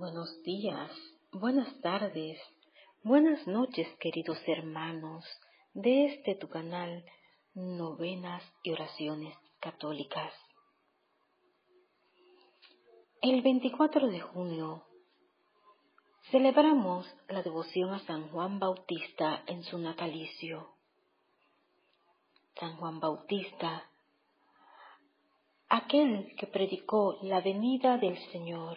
Buenos días, buenas tardes, buenas noches, queridos hermanos de tu canal Novenas y Oraciones Católicas. El 24 de junio celebramos la devoción a San Juan Bautista en su natalicio. San Juan Bautista, aquel que predicó la venida del Señor.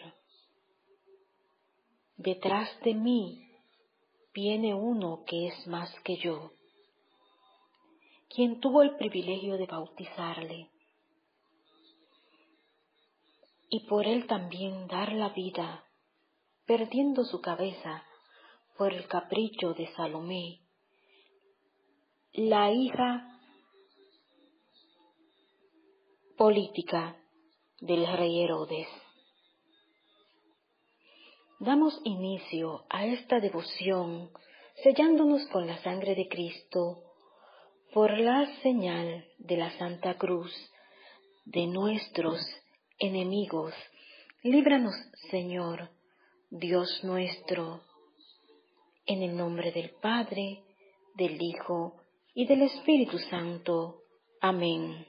Detrás de mí viene uno que es más que yo, quien tuvo el privilegio de bautizarle, y por él también dar la vida, perdiendo su cabeza por el capricho de Salomé, la hija política del rey Herodes. Damos inicio a esta devoción sellándonos con la sangre de Cristo por la señal de la Santa Cruz de nuestros enemigos. Líbranos, Señor, Dios nuestro, en el nombre del Padre, del Hijo y del Espíritu Santo. Amén.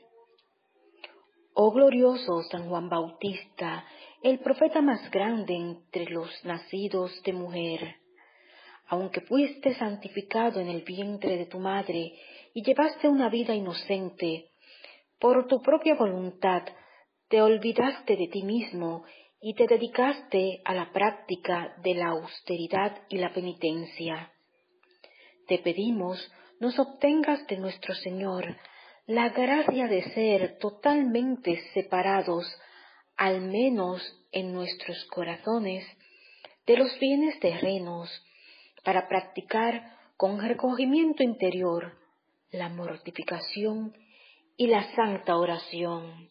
Oh glorioso San Juan Bautista, el profeta más grande entre los nacidos de mujer, aunque fuiste santificado en el vientre de tu madre y llevaste una vida inocente, por tu propia voluntad te olvidaste de ti mismo y te dedicaste a la práctica de la austeridad y la penitencia. Te pedimos nos obtengas de nuestro Señor la gracia de ser totalmente separados, al menos en nuestros corazones, de los bienes terrenos, para practicar con recogimiento interior la mortificación y la santa oración.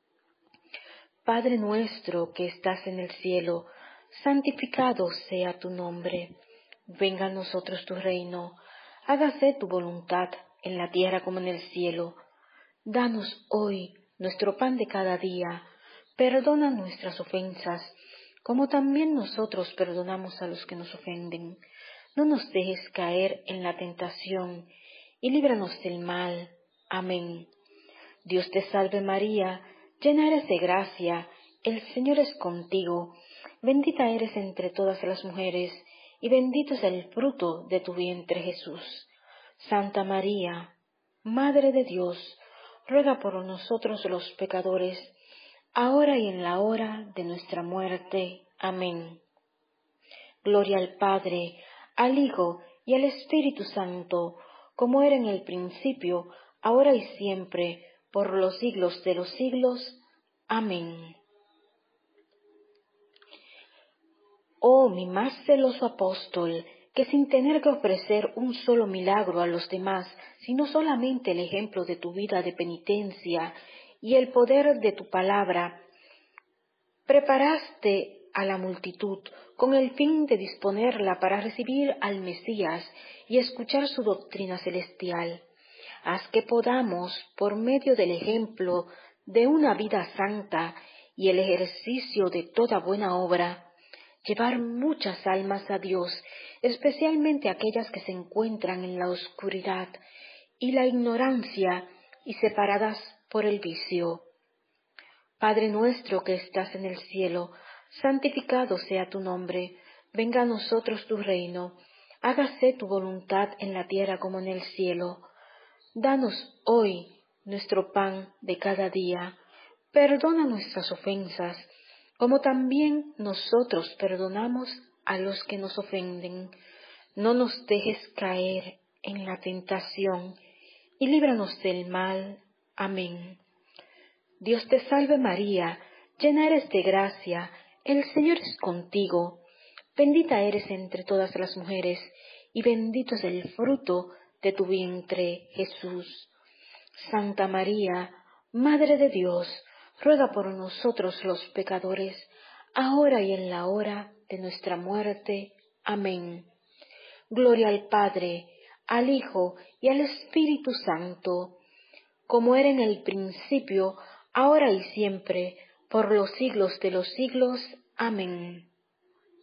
Padre nuestro que estás en el cielo, santificado sea tu nombre. Venga a nosotros tu reino, hágase tu voluntad en la tierra como en el cielo. Danos hoy nuestro pan de cada día, perdona nuestras ofensas, como también nosotros perdonamos a los que nos ofenden. No nos dejes caer en la tentación, y líbranos del mal. Amén. Dios te salve María, llena eres de gracia, el Señor es contigo, bendita eres entre todas las mujeres, y bendito es el fruto de tu vientre Jesús. Santa María, Madre de Dios, ruega por nosotros los pecadores, ahora y en la hora de nuestra muerte. Amén. Gloria al Padre, al Hijo y al Espíritu Santo, como era en el principio, ahora y siempre, por los siglos de los siglos. Amén. Oh mi más celoso apóstol, que sin tener que ofrecer un solo milagro a los demás, sino solamente el ejemplo de tu vida de penitencia y el poder de tu palabra, preparaste a la multitud con el fin de disponerla para recibir al Mesías y escuchar su doctrina celestial. Haz que podamos, por medio del ejemplo de una vida santa y el ejercicio de toda buena obra, llevar muchas almas a Dios, especialmente aquellas que se encuentran en la oscuridad y la ignorancia y separadas por el vicio. Padre nuestro que estás en el cielo, santificado sea tu nombre, venga a nosotros tu reino, hágase tu voluntad en la tierra como en el cielo. Danos hoy nuestro pan de cada día, perdona nuestras ofensas, como también nosotros perdonamos a los que nos ofenden. No nos dejes caer en la tentación, y líbranos del mal. Amén. Dios te salve María, llena eres de gracia, el Señor es contigo, bendita eres entre todas las mujeres, y bendito es el fruto de tu vientre, Jesús. Santa María, Madre de Dios, ruega por nosotros los pecadores, ahora y en la hora de nuestra muerte. Amén. Gloria al Padre, al Hijo y al Espíritu Santo, como era en el principio, ahora y siempre, por los siglos de los siglos. Amén.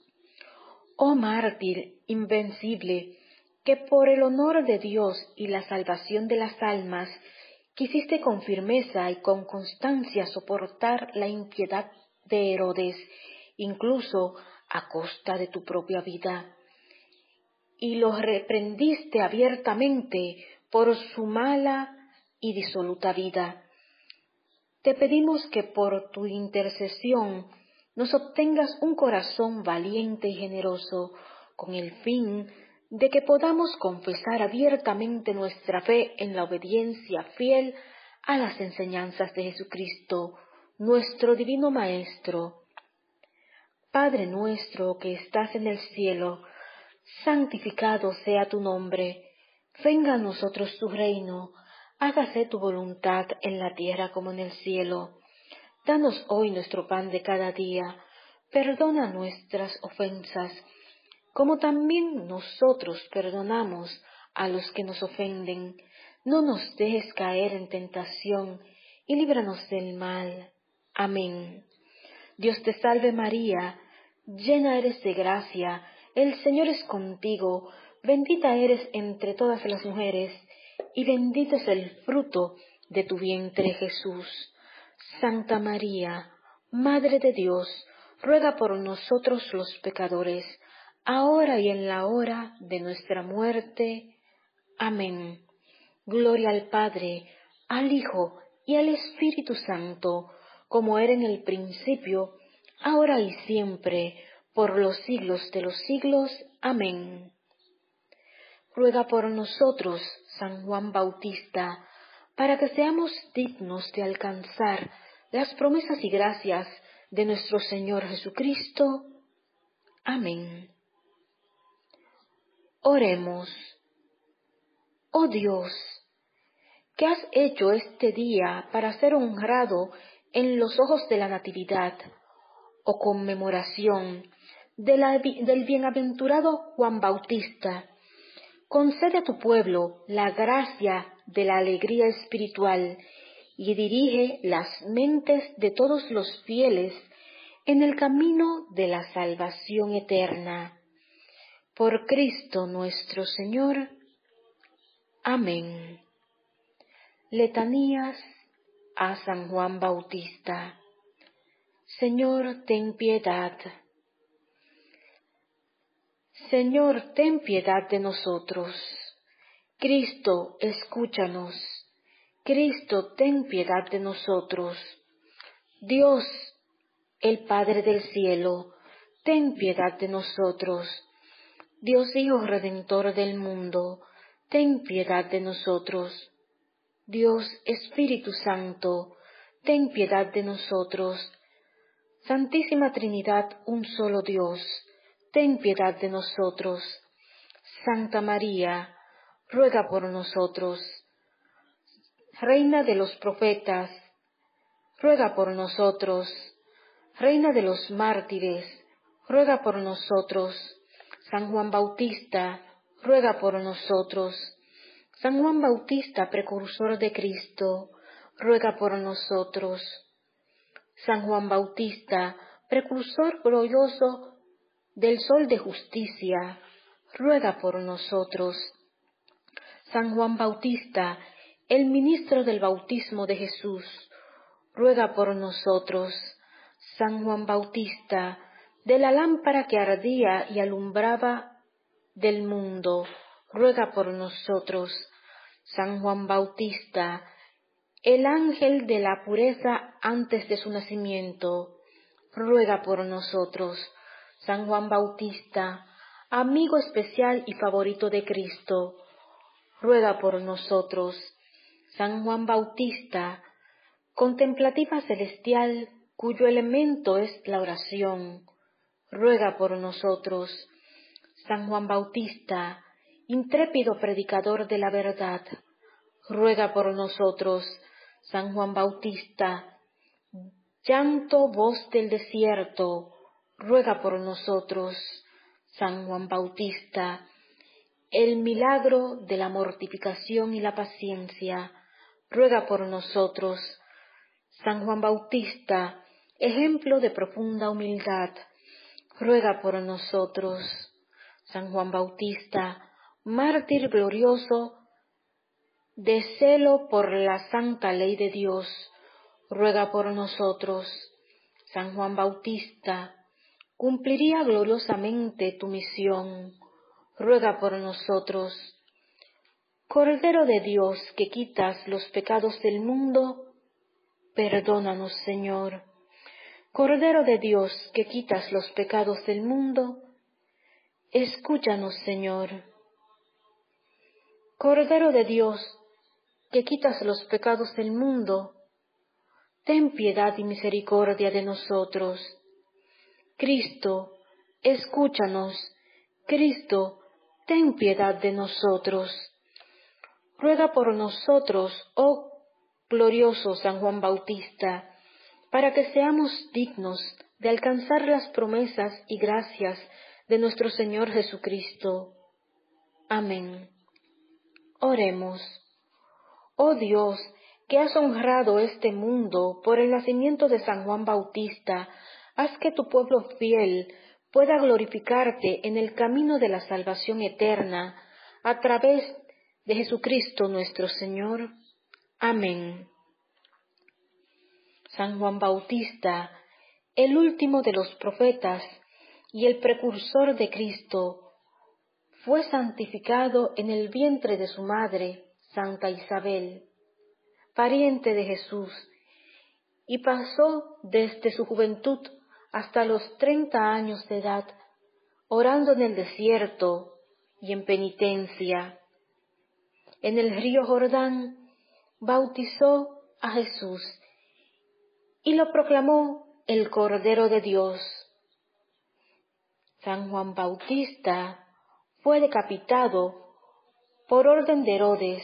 Oh mártir invencible, que por el honor de Dios y la salvación de las almas quisiste con firmeza y con constancia soportar la impiedad de Herodes, incluso a costa de tu propia vida, y lo reprendiste abiertamente por su mala y disoluta vida. Te pedimos que por tu intercesión nos obtengas un corazón valiente y generoso, con el fin de que podamos confesar abiertamente nuestra fe en la obediencia fiel a las enseñanzas de Jesucristo, nuestro divino Maestro. Padre nuestro que estás en el cielo, santificado sea tu nombre. Venga a nosotros tu reino. Hágase tu voluntad en la tierra como en el cielo. Danos hoy nuestro pan de cada día. Perdona nuestras ofensas, como también nosotros perdonamos a los que nos ofenden. No nos dejes caer en tentación, y líbranos del mal. Amén. Dios te salve María, llena eres de gracia, el Señor es contigo, bendita eres entre todas las mujeres, y bendito es el fruto de tu vientre Jesús. Santa María, Madre de Dios, ruega por nosotros los pecadores, ahora y en la hora de nuestra muerte. Amén. Gloria al Padre, al Hijo y al Espíritu Santo, como era en el principio, ahora y siempre, por los siglos de los siglos. Amén. Ruega por nosotros, San Juan Bautista, para que seamos dignos de alcanzar las promesas y gracias de nuestro Señor Jesucristo. Amén. Oremos. Oh Dios, que has hecho este día para ser honrado en los ojos de la Natividad, o conmemoración del bienaventurado Juan Bautista, concede a tu pueblo la gracia de la alegría espiritual y dirige las mentes de todos los fieles en el camino de la salvación eterna. Por Cristo nuestro Señor. Amén. Letanías a San Juan Bautista. Señor, ten piedad. Señor, ten piedad de nosotros. Cristo, escúchanos. Cristo, ten piedad de nosotros. Dios, el Padre del cielo, ten piedad de nosotros. Dios Hijo Redentor del mundo, ten piedad de nosotros. Dios Espíritu Santo, ten piedad de nosotros. Santísima Trinidad, un solo Dios, ten piedad de nosotros. Santa María, ruega por nosotros. Reina de los profetas, ruega por nosotros. Reina de los mártires, ruega por nosotros. San Juan Bautista, ruega por nosotros. San Juan Bautista, precursor de Cristo, ruega por nosotros. San Juan Bautista, precursor glorioso del sol de justicia, ruega por nosotros. San Juan Bautista, el ministro del bautismo de Jesús, ruega por nosotros. San Juan Bautista, de la lámpara que ardía y alumbraba del mundo, ruega por nosotros. San Juan Bautista, el ángel de la pureza antes de su nacimiento, ruega por nosotros. San Juan Bautista, amigo especial y favorito de Cristo, ruega por nosotros. San Juan Bautista, contemplativa celestial, cuyo elemento es la oración, ruega por nosotros. San Juan Bautista, intrépido predicador de la verdad, ruega por nosotros. San Juan Bautista, llanto, voz del desierto, ruega por nosotros. San Juan Bautista, el milagro de la mortificación y la paciencia, ruega por nosotros. San Juan Bautista, ejemplo de profunda humildad, ruega por nosotros. San Juan Bautista, mártir glorioso, de celo por la santa ley de Dios, ruega por nosotros. San Juan Bautista, cumpliría gloriosamente tu misión, ruega por nosotros. Cordero de Dios, que quitas los pecados del mundo, perdónanos, Señor. Cordero de Dios, que quitas los pecados del mundo, escúchanos, Señor. Cordero de Dios, que quitas los pecados del mundo, ten piedad y misericordia de nosotros. Cristo, escúchanos. Cristo, ten piedad de nosotros. Ruega por nosotros, oh glorioso San Juan Bautista, para que seamos dignos de alcanzar las promesas y gracias de nuestro Señor Jesucristo. Amén. Oremos. Oh Dios, que has honrado este mundo por el nacimiento de San Juan Bautista, haz que tu pueblo fiel pueda glorificarte en el camino de la salvación eterna, a través de Jesucristo nuestro Señor. Amén. San Juan Bautista, el último de los profetas y el precursor de Cristo, fue santificado en el vientre de su madre, Santa Isabel, pariente de Jesús, y pasó desde su juventud hasta los 30 años de edad, orando en el desierto y en penitencia. En el río Jordán bautizó a Jesús y lo proclamó el Cordero de Dios. San Juan Bautista fue decapitado por orden de Herodes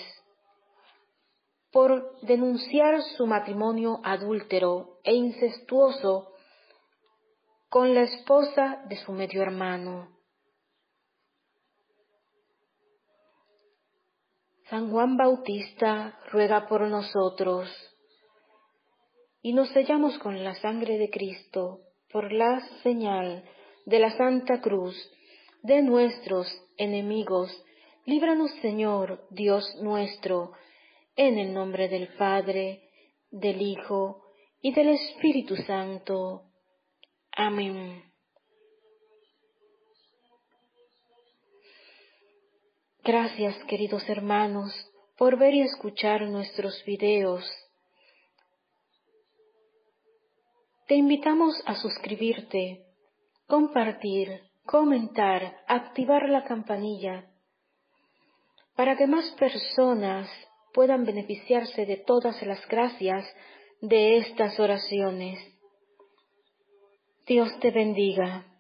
por denunciar su matrimonio adúltero e incestuoso con la esposa de su medio hermano. San Juan Bautista ruega por nosotros, y nos sellamos con la sangre de Cristo por la señal de la Santa Cruz de nuestros enemigos. Líbranos, Señor, Dios nuestro, en el nombre del Padre, del Hijo y del Espíritu Santo. Amén. Gracias, queridos hermanos, por ver y escuchar nuestros videos. Te invitamos a suscribirte, compartir, comentar, activar la campanilla, para que más personas puedan beneficiarse de todas las gracias de estas oraciones. Dios te bendiga.